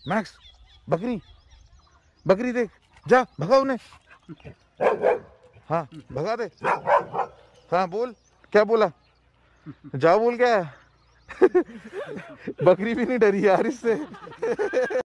Max बकरी बकरी देख, जा भगा उन्हें। हाँ भगा दे। हाँ बोल, क्या बोला? जा बोल क्या है? बकरी भी नहीं डरी यार इससे।